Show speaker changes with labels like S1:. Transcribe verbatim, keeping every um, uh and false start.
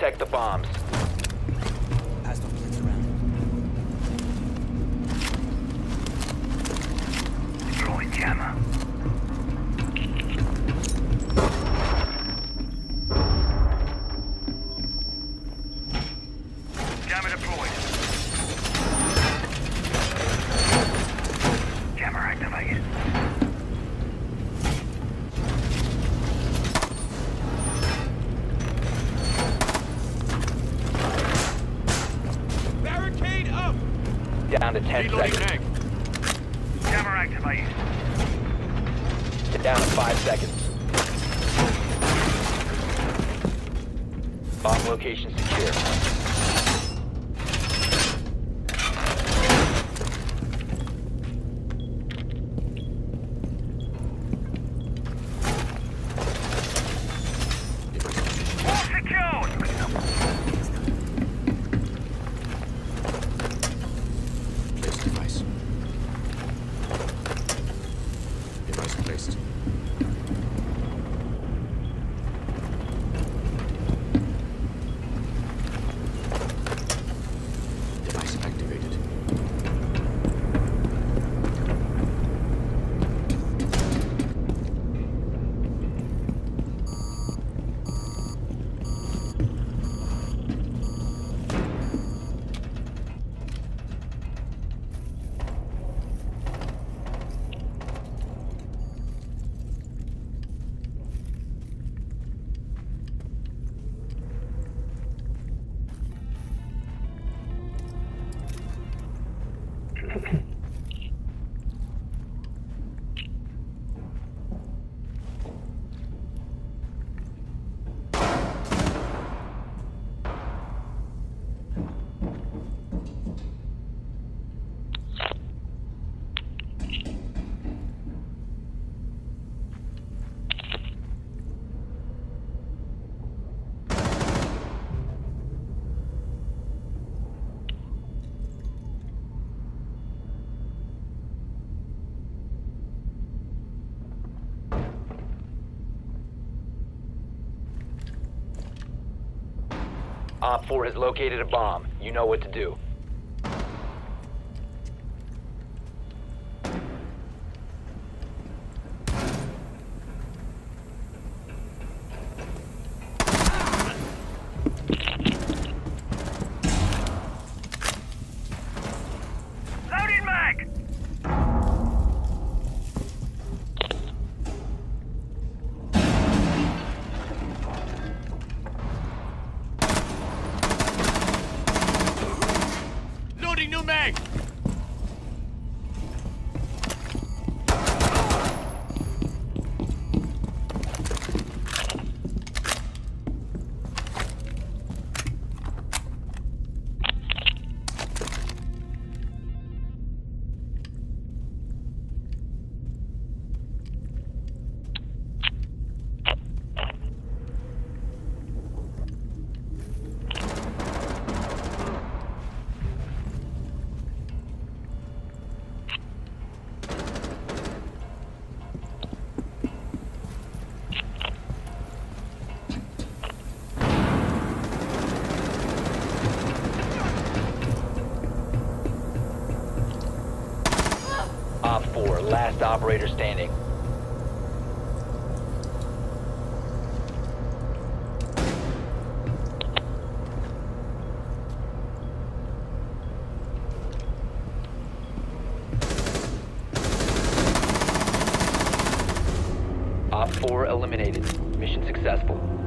S1: protect the bombs.
S2: Hostile blitz around.
S3: Throwing jammer. Jammer deployed. Jammer activated.
S4: Barricade up!
S1: Down to ten
S4: Reloading
S1: seconds.
S4: tank.
S3: Jammer activated.
S1: Down to five seconds. Bomb location secure.
S3: All secured.
S2: Place device. Device placed. Device activated.
S1: Op four has located a bomb. You know what to do.
S3: Loading mag.
S4: Loading new mag.
S1: Op four, last operator standing. Op four eliminated. Mission successful.